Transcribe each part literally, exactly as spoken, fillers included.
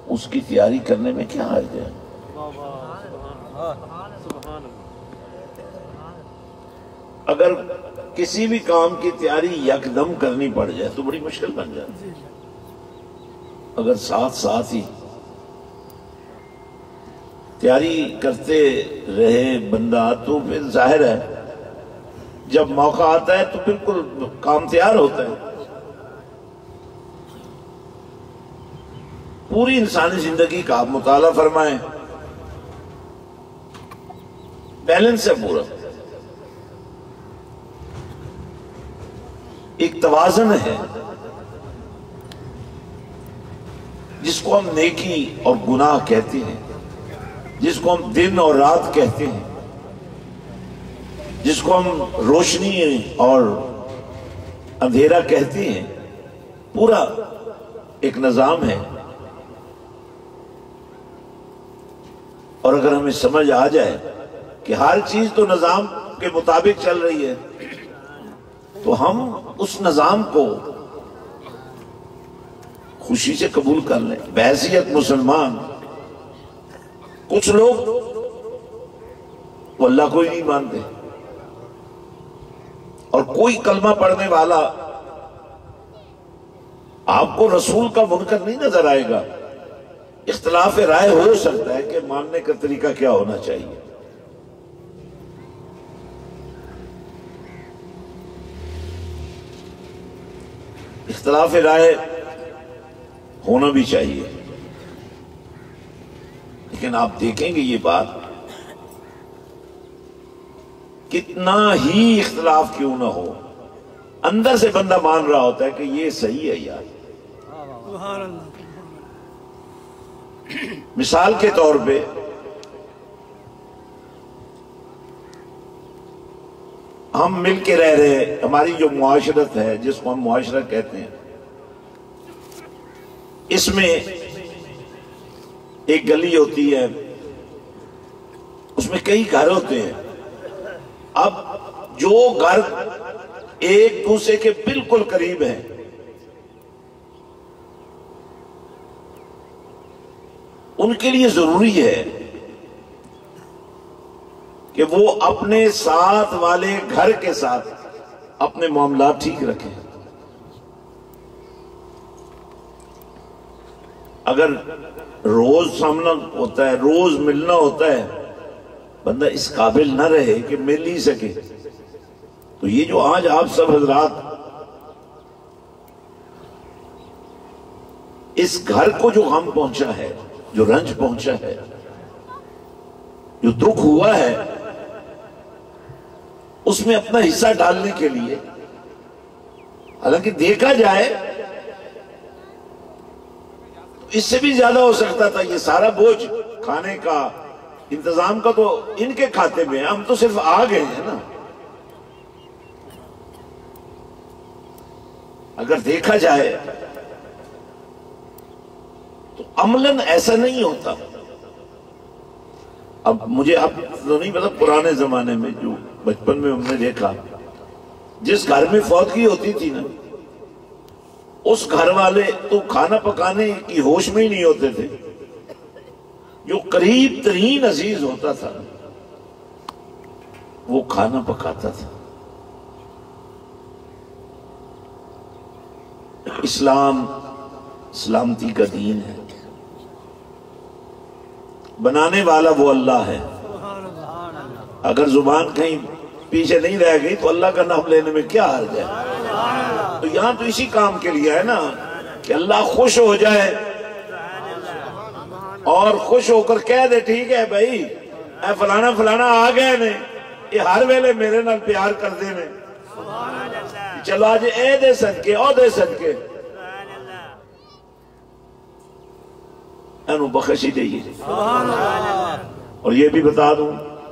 اس کی تیاری کرنے میں کیا حرج ہے؟ اگر کسی بھی کام کی تیاری یکدم کرنی پڑ جائے تو بڑی مشکل بن جاتی ہے، اگر ساتھ ساتھ ہی تیاری کرتے رہے بندہ تو پھر ظاہر ہے جب موقع آتا ہے تو بالکل کام تیار ہوتا ہے۔ پوری انسانی زندگی کا آپ مطالعہ فرمائیں، بیلنس ہے پورا، ایک توازن ہے جس کو ہم نیکی اور گناہ کہتے ہیں، جس کو ہم دن اور رات کہتے ہیں، جس کو ہم روشنی اور اندھیرا کہتے ہیں، پورا ایک نظام ہے۔ اور اگر ہمیں سمجھ آ جائے کہ ہر چیز تو نظام کے مطابق چل رہی ہے تو ہم اس نظام کو خوشی سے قبول کر لیں بحیثیت مسلمان۔ کچھ لوگ وہ اللہ کو ہی نہیں مانتے، اور کوئی کلمہ پڑھنے والا آپ کو رسول کا منکر نہیں نظر آئے گا۔ اختلاف رائے ہو سکتا ہے کہ ماننے کا طریقہ کیا ہونا چاہیے، اختلاف رائے ہونا بھی چاہیے، لیکن آپ دیکھیں گے یہ بات کتنا ہی اختلاف کیوں نہ ہو، اندر سے بندہ مان رہا ہوتا ہے کہ یہ صحیح ہے یار۔ مثال کے طور پہ ہم مل کے رہ رہے، ہماری جو معاشرت ہے جس کو ہم معاشرہ کہتے ہیں، اس میں ایک گلی ہوتی ہے، اس میں کئی گھر ہوتے ہیں۔ اب جو گھر ایک دوسرے کے بالکل قریب ہیں ان کے لیے ضروری ہے کہ وہ اپنے ساتھ والے گھر کے ساتھ اپنے معاملات ٹھیک رکھیں۔ اگر روز سامنا ہوتا ہے، روز ملنا ہوتا ہے، بندہ اس قابل نہ رہے کہ مل ہی سکے، تو یہ جو آج آپ سب حضرات اس گھر کو جو غم پہنچا ہے، جو رنج پہنچا ہے، جو دکھ ہوا ہے، اس میں اپنا حصہ ڈالنے کے لیے، حالانکہ دیکھا جائے اس سے بھی زیادہ ہو سکتا تھا، یہ سارا بوجھ کھانے کا انتظام کا تو ان کے کھاتے میں ہے، ہم تو صرف آ گئے ہیں نا۔ اگر دیکھا جائے تو عملاً ایسا نہیں ہوتا۔ اب مجھے اب تو نہیں پتا، پرانے زمانے میں جو بچپن میں ہم نے دیکھا، جس گھر میں فوتگی ہوتی تھی نا، اس گھر والے تو کھانا پکانے کی ہوش میں ہی نہیں ہوتے تھے، جو قریب ترین عزیز ہوتا تھا وہ کھانا پکاتا تھا۔ اسلام سلامتی کا دین ہے، بنانے والا وہ اللہ ہے۔ اگر زبان کہیں پیچھے نہیں رہ گئی تو اللہ کا نام لینے میں کیا حرج ہے؟ تو یہاں تو اسی کام کے لیے ہے نا کہ اللہ خوش ہو جائے اور خوش ہو کر کہہ دے ٹھیک ہے بھائی اے فلانا فلانا آ گئے نے، یہ ہر ویلے میرے نال پیار کر دے نے، چلو آج اے دے صدقے او دے صدقے انہوں بخشی دئیے۔ اور یہ بھی بتا دوں،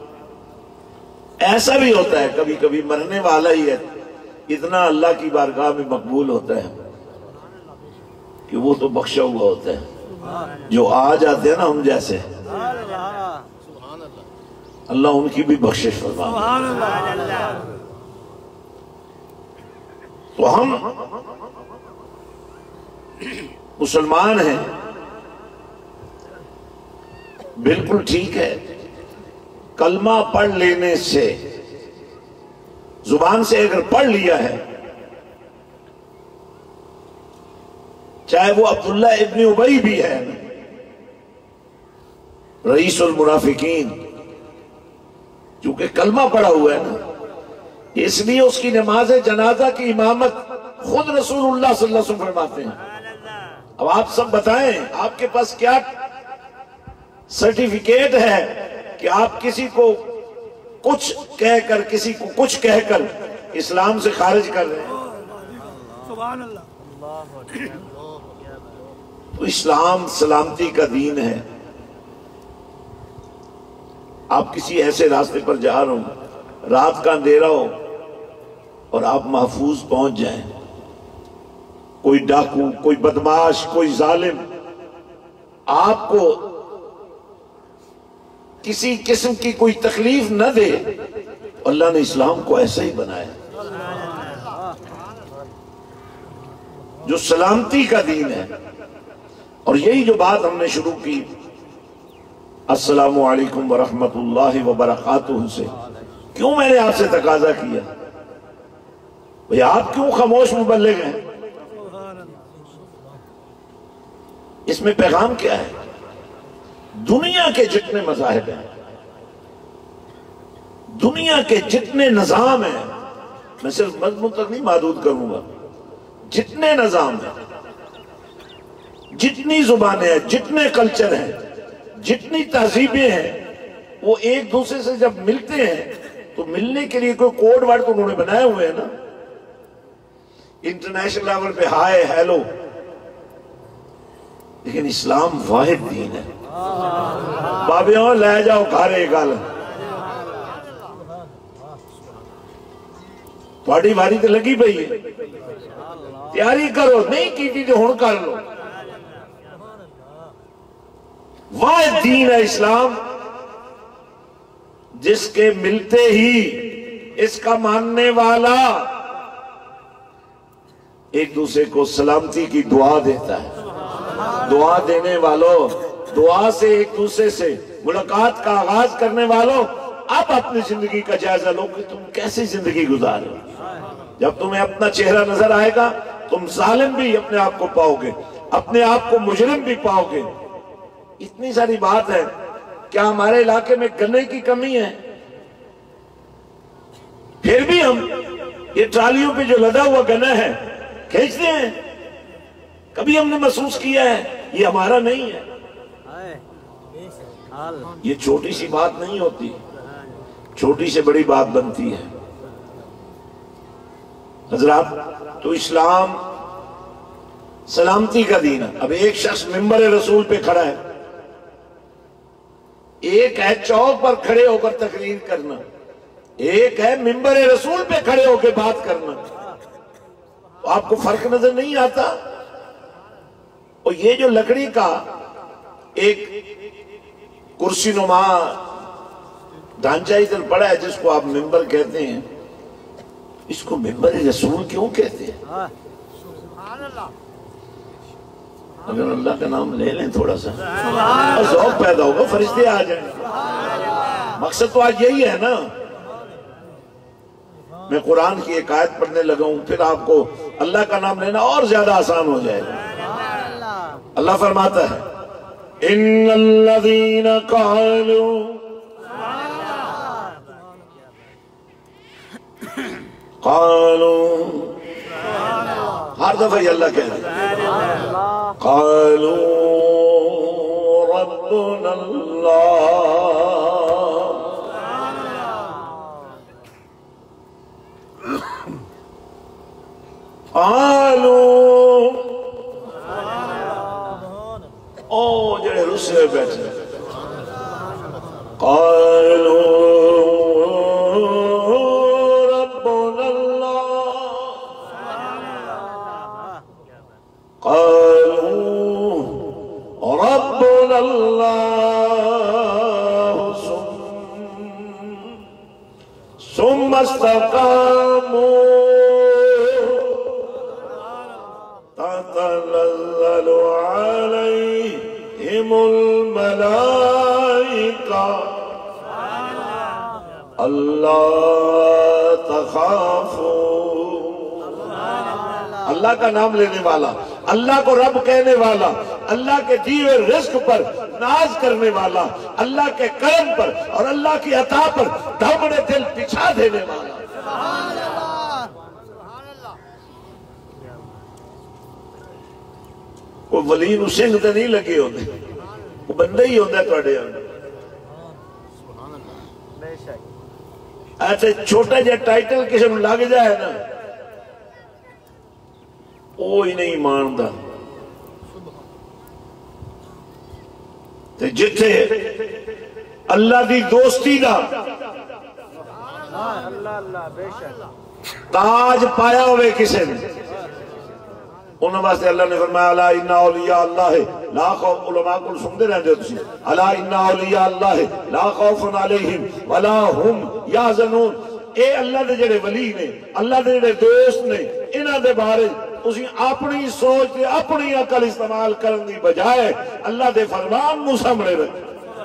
ایسا بھی ہوتا ہے کبھی کبھی مرنے والا ہی ہے، اتنا اللہ کی بارگاہ میں مقبول ہوتا ہے کہ وہ تو بخشا ہوا ہوتا ہے۔ جو آ جاتے ہیں نا ہم جیسے، اللہ ان کی بھی بخشش فرمائے۔ تو ہم مسلمان ہیں، بالکل ٹھیک ہے، کلمہ پڑھ لینے سے، زبان سے اگر پڑھ لیا ہے، چاہے وہ عبداللہ ابن ابی بھی ہے رئیس المنافقین، چونکہ کلمہ پڑھا ہوا ہے نا، اس لیے اس کی نماز جنازہ کی امامت خود رسول اللہ صلی اللہ علیہ وسلم فرماتے ہیں۔ اب آپ سب بتائیں، آپ کے پاس کیا سرٹیفکیٹ ہے کہ آپ کسی کو کچھ کہہ کر، کسی کو کچھ کہہ کر اسلام سے خارج کر رہے ہیں؟ سبحان اللہ۔ تو اسلام سلامتی کا دین ہے۔ آپ کسی ایسے راستے پر جا رہے ہوں، رات کا اندھیرا ہو اور آپ محفوظ پہنچ جائیں، کوئی ڈاکو، کوئی بدماش، کوئی ظالم آپ کو کسی قسم کی کوئی تکلیف نہ دے، اللہ نے اسلام کو ایسا ہی بنایا جو سلامتی کا دین ہے۔ اور یہی جو بات ہم نے شروع کی السلام علیکم ورحمت اللہ وبرکاتہ سے، کیوں میں نے آپ سے تقاضا کیا بھئی آپ کیوں خاموش مبلغ ہیں؟ اس میں پیغام کیا ہے؟ دنیا کے جتنے مذاہب ہیں، دنیا کے جتنے نظام ہیں، میں صرف مضمون تک نہیں محدود کروں گا، جتنے نظام ہیں، جتنی زبانیں ہیں، جتنے کلچر ہیں، جتنی تہذیبیں ہیں، وہ ایک دوسرے سے جب ملتے ہیں تو ملنے کے لیے کوئی کوڈ ورڈ تو انہوں نے بنائے ہوئے ہیں نا، انٹرنیشنل لیول پہ ہائے ہیلو، لیکن اسلام واحد دین ہے۔ بابیوں لے جاؤ گھارے گل، تھوڑی باری تو لگی پئی ہے، تیاری کرو، نہیں کی تھی تو ہن کر لو۔ واحد دین ہے اسلام، جس کے ملتے ہی اس کا ماننے والا ایک دوسرے کو سلامتی کی دعا دیتا ہے۔ دعا دینے والوں، دعا سے ایک دوسرے سے ملاقات کا آغاز کرنے والوں، اب اپنی زندگی کا جائزہ لو کہ تم کیسی زندگی گزارے ہو۔ جب تمہیں اپنا چہرہ نظر آئے گا، تم ظالم بھی اپنے آپ کو پاؤ گے، اپنے آپ کو مجرم بھی پاؤ گے۔ اتنی ساری بات ہے، کیا ہمارے علاقے میں گنے کی کمی ہے؟ پھر بھی ہم یہ ٹرالیوں پہ جو لدا ہوا گنا ہے کھینچتے ہیں، کبھی ہم نے محسوس کیا ہے یہ ہمارا نہیں ہے؟ یہ چھوٹی سی بات نہیں ہوتی، چھوٹی سے بڑی بات بنتی ہے۔ حضرات، تو اسلام سلامتی کا دین ہے۔ اب ایک شخص منبر رسول پہ کھڑا ہے، ایک ہے چوک پر کھڑے ہو کر تقریر کرنا، ایک ہے منبر رسول پہ کھڑے ہو کے بات کرنا، تو آپ کو فرق نظر نہیں آتا؟ اور یہ جو لکڑی کا ایک کرسی نما ڈھانچہ ادھر پڑا ہے جس کو آپ منبر کہتے ہیں، اس کو منبر رسول کیوں کہتے ہیں؟ اگر اللہ کا نام لے لیں تھوڑا سا اور ذوق پیدا ہوگا، فرشتے آ جائیں۔ مقصد تو آج یہی ہے نا۔ میں قرآن کی ایک آیت پڑھنے لگا ہوں، پھر آپ کو اللہ کا نام لینا اور زیادہ آسان ہو جائے گا۔ اللہ فرماتا ہے ان الذین قالوا قالوا، ہر دفعہ یہ اللہ کہہ رہے ہیں، قالوا ربنا اللہ، قالوا، او جڑے رسے ہوئے بیٹھے، قالوا ربنا اللہ، قالوا ربنا اللہ ثم استقاموا تتنزل عليهم الملائكة کا اللہ تخافو، اللہ کا نام لینے والا، اللہ کو رب کہنے والا، اللہ کے دیے رزق پر ناز کرنے والا، اللہ کے کرم پر اور اللہ کی عطا پر دھمڑے دل پچھا دینے والا۔ وہ ولی نو سنگھ تے نہیں لگے ہوتے، وہ بندہ ہی ہوتا ہے توڑے ہوتے۔ ایسے چھوٹا جا ٹائٹل کسی نے لگ جائے نا وہ ہی نہیں مانتا۔ جتھے اللہ دی دوستی دا تاج پایا ہوئے کسی نے، انہوں واسطے اللہ نے فرمایا الا ان اولیاء اللہ لا خوف، علماء کو سنتے رہتے ہو تسی، الا ان اولیاء اللہ لا خوف علیہم ولا هم یحزنون۔ اے اللہ دے جڑے ولی نے، اللہ دے جڑے دوست نے، انہاں دے بارے اسی اپنی سوچ تے اپنی عقل استعمال کرن دی بجائے اللہ دے فرمان نو سامنے رکھ۔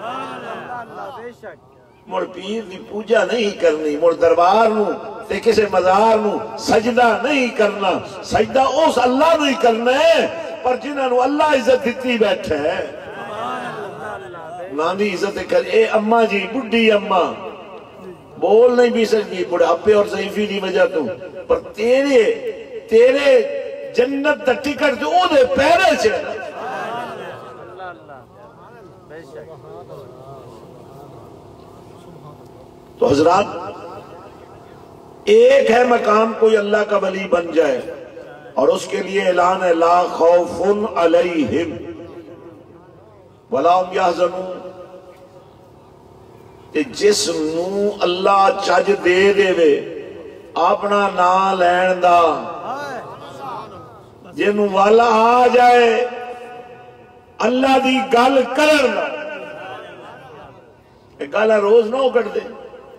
مڑ پیر دی پوجا نہیں کرنی، مڑ دربار نو تے کسے مزار نو سجدہ نہیں کرنا، سجدہ اس اللہ نہیں کرنا ہے پر جنہاں نو اللہ عزت دیتی بیٹھا ہے۔ نامی عزت کر، اے اماں جی، بڑھی اماں بول نہیں بھی سکتی بڑھاپے اور ضعیفی دی وجہ تو، پر تیرے تیرے جنت دا ٹکٹ جو او دے پیرے چھے۔ تو حضرات ایک ہے مقام کوئی اللہ کا ولی بن جائے اور اس کے لیے اعلان ہے لا خوف علیہم ولا هم یحزنون، کہ جس نو اللہ چج دے دے وے اپنا نام لین دا، جنو والا آ جائے اللہ دی گل کرن دا، ایک گالا روز نہ اکڑ دے،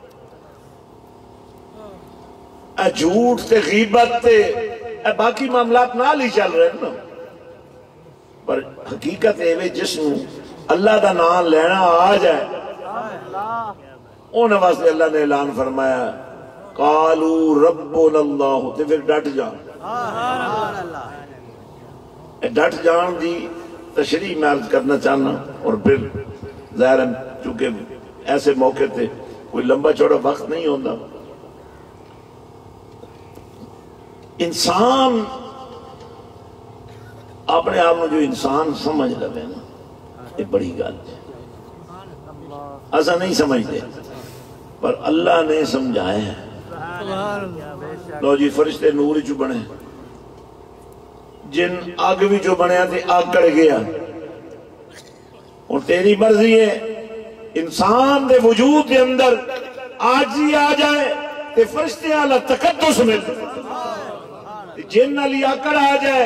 اے جھوٹ تے غیبت تے اے باقی معاملات نہ لی چل رہے نا، پر حقیقت ہے جس نو اللہ دا نام لینا آ جائے انہوں واسطے اللہ نے اعلان فرمایا قالو ربنا اللہ، تے پھر ڈٹ جان۔ ڈٹ جان دی تشریح میں عرض کرنا چاہنا، اور پھر ظاہر چونکہ ایسے موقع تے کوئی لمبا چوڑا وقت نہیں ہوتا۔ انسان اپنے آپ میں جو انسان سمجھ لگے نا یہ بڑی گل ہے، ایسا نہیں سمجھتے پر اللہ نے سمجھایا ہے۔ لو جی فرشتے نور جو بنے، جن آگ بھی جو بنیا تھے آگ کڑ گیا، اور تیری مرضی ہے انسان دے وجود کے اندر آجی آ جائے تے فرشتے اعلیٰ تقدس مل، جن علی آکڑ آ جائے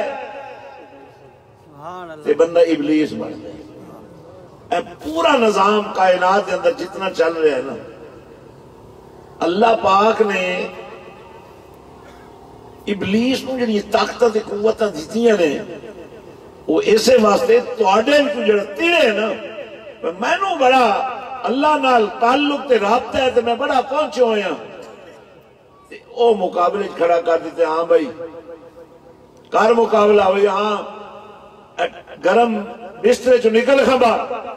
تے بندہ ابلیس بن جائے۔ اے پورا نظام کائنات کے اندر جتنا چل رہا ہے نا، اللہ پاک نے ابلیس کو جنہی طاقتیں قوتیں دیتیاں نے وہ اسے واسطے توڑے کو جڑا تیرے نا، میں نو بڑا اللہ نال تعلق تے رابطہ ہے تے میں بڑا پہنچے ہوئے ہیں، او مقابلے کھڑا کر دیتے ہاں بھائی کار مقابلہ ہوئی، ہاں گرم بسترے جو نکل خبا۔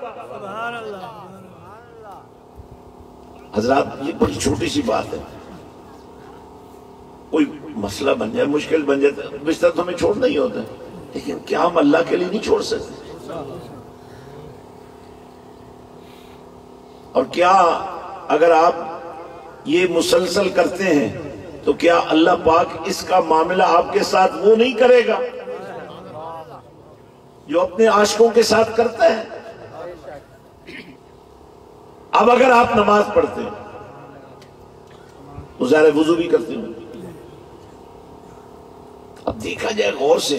حضرات یہ بڑی چھوٹی سی بات ہے، کوئی مسئلہ بن جائے مشکل بن جائے بستر تو ہمیں چھوڑنا ہی ہوتا ہے، لیکن کیا ہم اللہ کے لیے نہیں چھوڑ سکتے؟ اور کیا اگر آپ یہ مسلسل کرتے ہیں تو کیا اللہ پاک اس کا معاملہ آپ کے ساتھ وہ نہیں کرے گا جو اپنے عاشقوں کے ساتھ کرتا ہے؟ اب اگر آپ نماز پڑھتے ہیں تو ظاہر وضو بھی کرتے ہیں، اب دیکھا جائے غور سے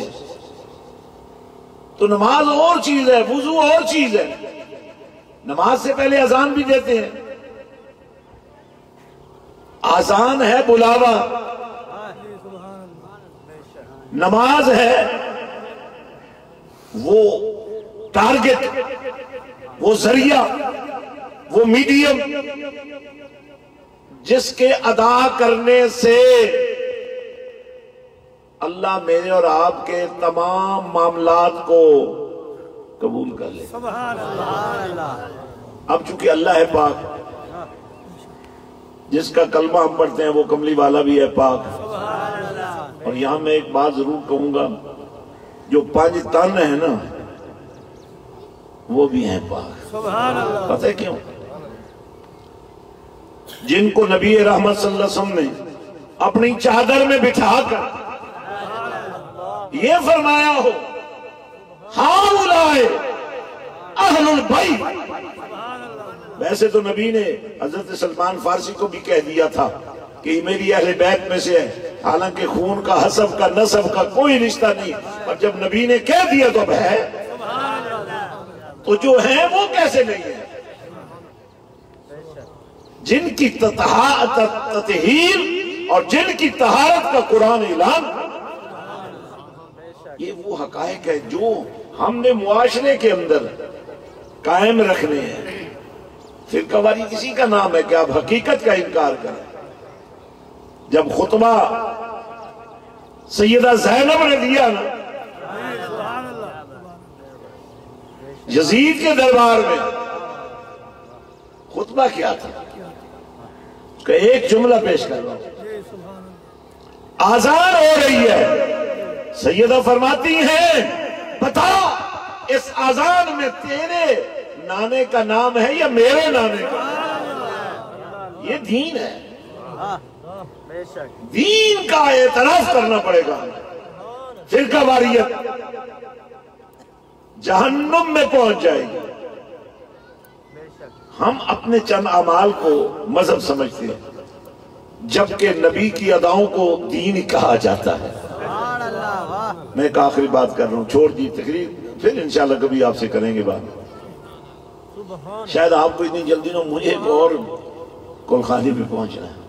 تو نماز اور چیز ہے، وضو اور چیز ہے۔ نماز سے پہلے اذان بھی دیتے ہیں، اذان ہے بلاوا، نماز ہے وہ ٹارگٹ، وہ ذریعہ وہ میڈیم جس کے ادا کرنے سے اللہ میرے اور آپ کے تمام معاملات کو قبول کر لے. سبحان اللہ. اب چونکہ اللہ ہے پاک، جس کا کلمہ ہم پڑھتے ہیں وہ کملی والا بھی ہے پاک. اور یہاں میں ایک بات ضرور کہوں گا، جو پانچ تن ہیں نا وہ بھی ہیں پاک. سبحان اللہ. پتہ ہے کیوں؟ جن کو نبی رحمت صلی اللہ علیہ وسلم نے اپنی چادر میں بٹھا کر یہ فرمایا ہو ہؤلاء اہل البیت. ویسے تو نبی نے حضرت سلمان فارسی کو بھی کہہ دیا تھا کہ یہ میری اہل بیت میں سے ہے، حالانکہ خون کا، حسب کا، نسب کا کوئی رشتہ نہیں، پر جب نبی نے کہہ دیا تو اب ہے. تو جو ہیں وہ کیسے نہیں ہیں؟ جن کی تطہیر اور جن کی طہارت کا قرآن اعلان، یہ وہ حقائق ہے جو ہم نے معاشرے کے اندر قائم رکھنے ہیں. فرقہ واری کسی کا نام ہے کہ آپ حقیقت کا انکار کریں. جب خطبہ سیدہ زینب نے دیا نا یزید کے دربار میں، خطبہ کیا تھا کہ ایک جملہ پیش کر رہا ہوں. آزان ہو رہی ہے، سیدہ فرماتی ہیں بتا اس آزان میں تیرے نانے کا نام ہے یا میرے نانے کا؟ یہ دین ہے. دین کا اعتراف کرنا پڑے گا. فرقہ واریت جہنم میں پہنچ جائے گی. ہم اپنے چند اعمال کو مذہب سمجھتے ہیں، جبکہ نبی کی اداؤں کو دین کہا جاتا ہے. میں ایک آخری بات کر رہا ہوں، چھوڑ دی تقریر، پھر انشاءاللہ کبھی آپ سے کریں گے بات. شاید آپ کو اتنی جلدی نہ، مجھے ایک اور کلخانی پہ پہنچنا ہے.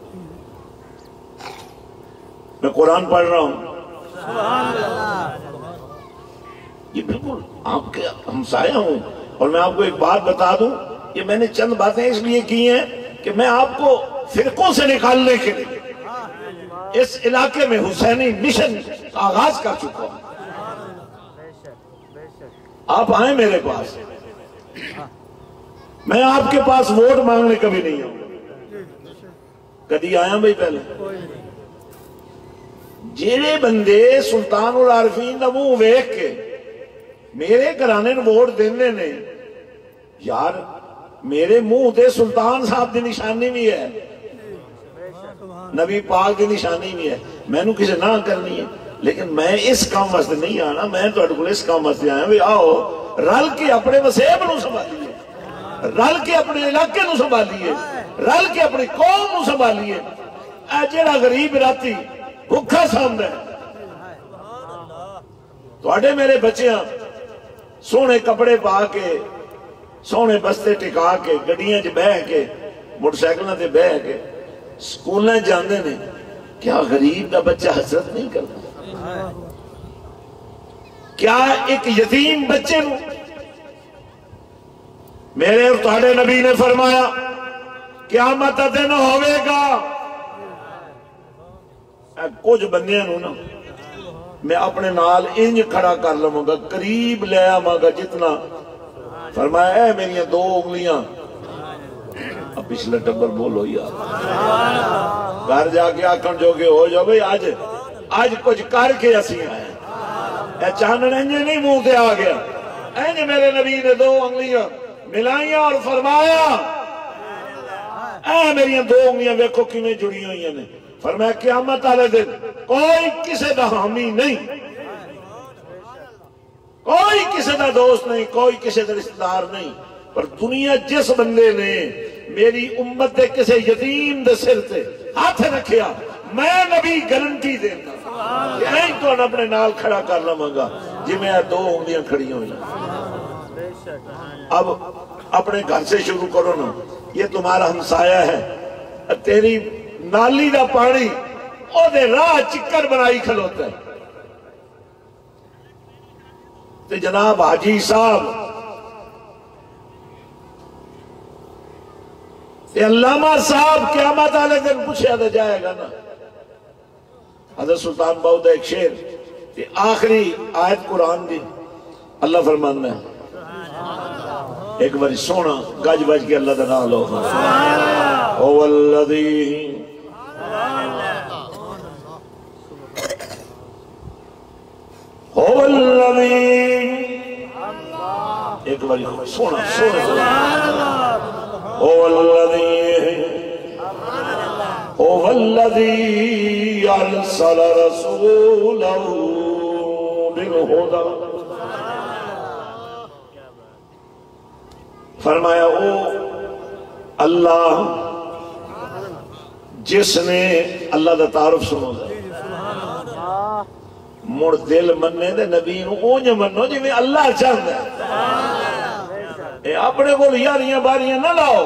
میں قرآن پڑھ رہا ہوں، یہ بالکل آپ کے ہمسایہ ہوں. اور میں آپ کو ایک بات بتا دوں، یہ میں نے چند باتیں اس لیے کی ہیں کہ میں آپ کو فرقوں سے نکالنے کے لیے اس علاقے میں حسینی مشن آغاز کر چکا ہوں. آپ آئیں میرے پاس، میں آپ کے پاس ووٹ مانگنے کبھی نہیں ہوں. کدی آیا بھائی پہلے؟ جیڑے بندے سلطان العارفین دا منہ ویکھ کے میرے گھرانے نے ووٹ دینے نے، یار میرے منہ دے سلطان صاحب دی نشانی بھی ہے، نبی پاک دی نشانی بھی ہے. میں نو کسے نہ کرنی ہے، لیکن میں اس کام واسطے نہیں آنا. میں تو اٹکل اس کام واسطے آیا بھی آؤ رل کے اپنے وسیب نو سنبھالیے، رل کے اپنے علاقے نو سنبھالیے، رل کے اپنی قوم نو سنبھالیے. اے جڑا غریب راتی بھکھا سامنے ہے، تواڈے میرے بچیاں سونے کپڑے پا کے، سونے بستے ٹکا کے، گڈیاں چ بہ کے، موٹر سائیکلاں تے بہ کے سکولیں جاندے نے، کیا غریب کا بچہ حسرت نہیں کرتا؟ کیا ایک یتیم بچے نو میرے اور تہاڈے نبی نے فرمایا قیامت دن ہوے گا، کچھ بندیاں نو نا میں اپنے نال انج کھڑا کر لوں گا، قریب لے آواں گا جتنا. فرمایا اے میری دو انگلیاں، اب پچھلے ٹبر بولو یار، گھر جا کے آکھن جو کہ ہو جاؤ بھئی آج آج کچھ کر کے اسی آئے. اے چانن انجے نہیں منہ تے آ گیا، انج میرے نبی نے دو انگلیاں ملائیاں اور فرمایا اے میری دو انگلیاں ویکھو کیویں جڑی ہوئی نے. فرمایا قیامت والے دن کوئی کسی دا حامی نہیں، کوئی کسی دا دوست نہیں، کوئی کسی دا رشتہ دار نہیں، پر دنیا جس بندے نے میری امت دے کسی یتیم دے سر تے ہاتھ رکھیا، میں نبی گارنٹی دینا کہ تو اپنے نال کھڑا کر لواں گا جی میں دو انگلیاں کھڑی ہوئی. اب اپنے گھر سے شروع کرو نا. یہ تمہارا ہمسایہ ہے، تیری نالی دا پانی او دے راہ چکر بنائی کھلوتا ہے. تے جناب حاجی صاحب تے علامہ صاحب قیامت والے دن پوچھا تو جائے گا نا. حضرت سلطان باؤ دا ایک شعر تے آخری آیت قرآن دی اللہ فرمانا ہے ایک باری سونا گج بج کے اللہ دا نام لو. او الذی او الذی ایک باری سونا سونا او الذی او الذی ارسل رسولہ بالہدی. فرمایا او اللہ جس نے اللہ دا تعارف سنو دا مڑ دل مننے دے نبی نو اونج منو جی میں اللہ چاہتا ہے. اے اپنے کو یاریاں باریاں نہ لاؤ.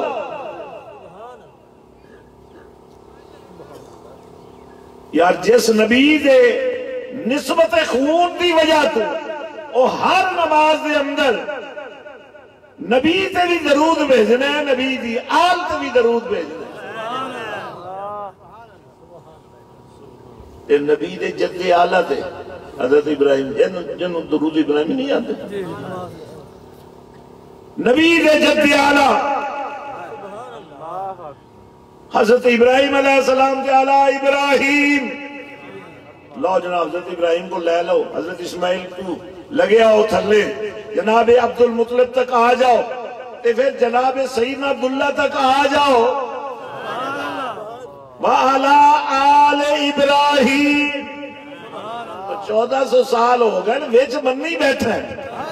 یار جس نبی دے نسبت خون دی وجہ تو او ہر نماز دے اندر نبی تے بھی درود بھیجنا ہے, نبی دی آل تے بھی درود بھیجنا ہے. نبی دے جد آلہ تے حضرت ابراہیم جنہوں درود ابراہیم نہیں آتے. نبی دے جد آلہ حضرت ابراہیم علیہ السلام تے آلہ ابراہیم. لو جناب حضرت ابراہیم کو لے لو, حضرت اسماعیل کو لگے آؤ تھلے, جناب عبد المطلب تک آ جاؤ, تے پھر جناب سیدنا عبداللہ تک آ جاؤ. وَعَلَىٰ آلِ ابراہیم. چودہ سو سال ہو گئے ویچ مننی بیٹھا ہے.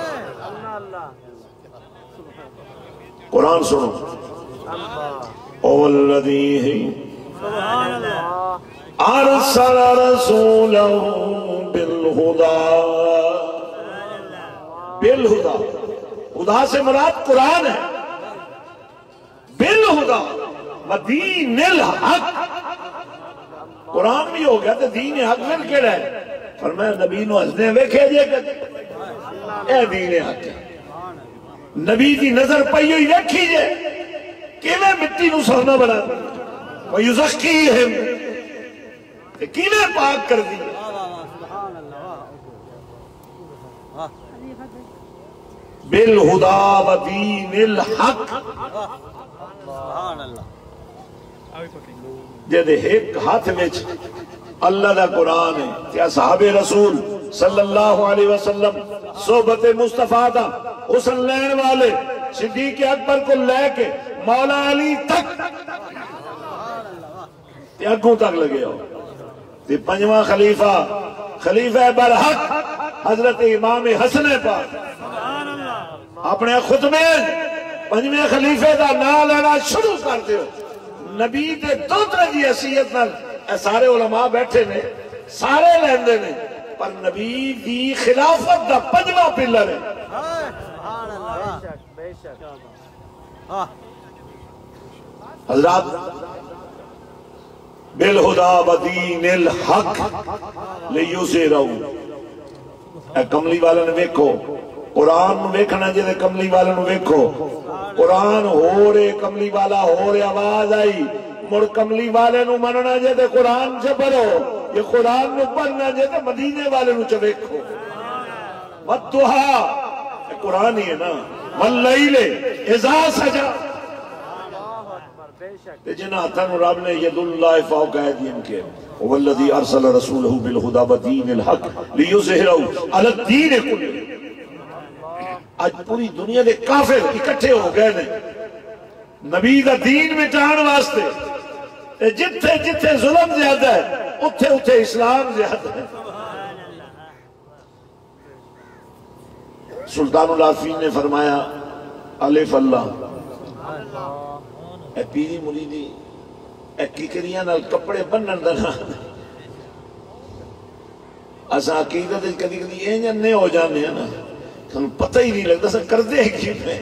قرآن سنو. اَوَالَّذِي أَرْسَلَ رَسُولَهُ بِالْهُدَى. بالہدا, خدا سے مراد قرآن ہے. بالہدا ودین الحق. قرآن بھی ہو گیا تو دین حق مل کے رہے. فرمایا نبی نو حسنے ویکھے جے کہ اے دین حق ہے. نبی دی نظر پئی ہوئی ویکھی جے کیویں مٹی نو سونا بنا دی, وَيُزَكِّيهِمْ کیویں پاک کر دی. بالہدا ودین الحق. جدے ایک ہاتھ وچ اللہ دا قرآن ہے کہ اصحاب رسول صلی اللہ علیہ وسلم صحبت مصطفیٰ دا حسن لین والے صدیق اکبر کو لے کے مولا علی تک تے اگوں تک لگے ہو. تے پنجواں خلیفہ خلیفہ برحق حضرت امام حسن پاک اپنے خطبے پنجویں خلیفے دا نام لینا شروع کر دیو. نبی دے دو طرح دی حیثیت نال سارے علماء بیٹھے نے, سارے لیندے نے, پر نبی دی خلافت دا پنجواں پلر ہے. حضرات بالہدا ودین الحق لیظہرہ. اے کملی والا نے ویکھو قرآن نو ویکھنا جے کملی والا نو ویکھو. قرآن ہو رے کملی والا ہو رے آواز آئی مڑ کملی والے نو مننا جے تے قرآن سے پڑھو, یہ قرآن نو پڑھنا جے تے مدینے والے نو چ ویکھو. والضحیٰ قرآن ہی ہے نا, واللیل اذا سجا. تے جنہ ہتھاں نو رب نے ید اللہ فوق ایدیہم کے والذی ارسل رسولہ بالہدی ودین الحق لیظہرہ علی الدین کلہ. آج پوری دنیا دے کافر اکٹھے ہو گئے نے نبی دا دین مٹان واسطے. جتھے جتھے ظلم زیادہ ہے اتھے اتھے اسلام زیادہ ہے. سلطان العارفین نے فرمایا الف اللہ اے پیری مریدی اے کیکریاں نال کپڑے بنن دا نا اساں عقیدت کدی کدی اینج نے ہو جانے ہیں نا تھانوں پتہ ہی نہیں لگتا سا کر دے کی میں.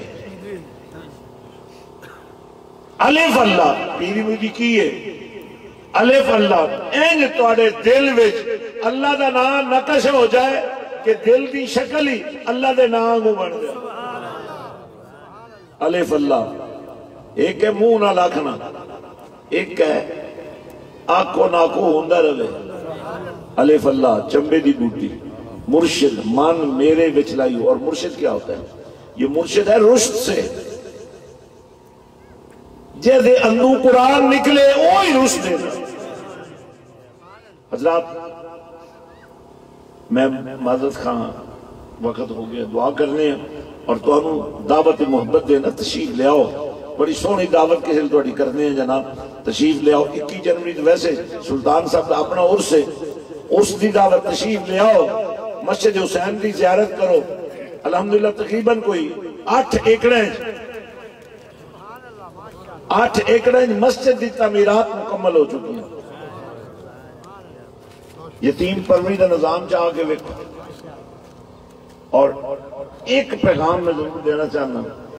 الف اللہ پیری مریدی کی ہے الف اللہ اینج تواڈے دل وچ اللہ دا نام نقش ہو جائے کہ دل دی شکل ہی اللہ دے نام کو بن جائے. الف اللہ ایک ہے منہ نہ لاکھنا، ایک ہے آنکھوں ناکو ہوندہ رہے، الف اللہ چمبے دی بوٹی، مرشد من میرے وچ لائی۔ اور مرشد کیا ہوتا ہے؟ یہ مرشد ہے رشد سے، جیسے اندو قرآن نکلے وہی رشد ہے۔ حضرات میں معذرت خواہ، وقت ہو گیا، دعا کرنے ہیں اور تو ہم دعوت محبت دینا، تشریف لے آؤ، بڑی سونی دعوت کسی توڑی کرنے ہیں جناب، تشریف لے آؤ۔ اکی جنوری تو ویسے سلطان صاحب اپنا عرس ہے، اس دی دعوت تشریف لے آؤ، مسجد حسین دی زیارت کرو۔ الحمدللہ تقریباً کوئی آٹھ ایکڑیں آٹھ ایکڑیں مسجد دی تعمیرات مکمل ہو چکی ہیں۔ یتیم پروری کا نظام چاہ کے ویکھو۔ اور ایک پیغام میں ضرور دینا چاہنا ہوں،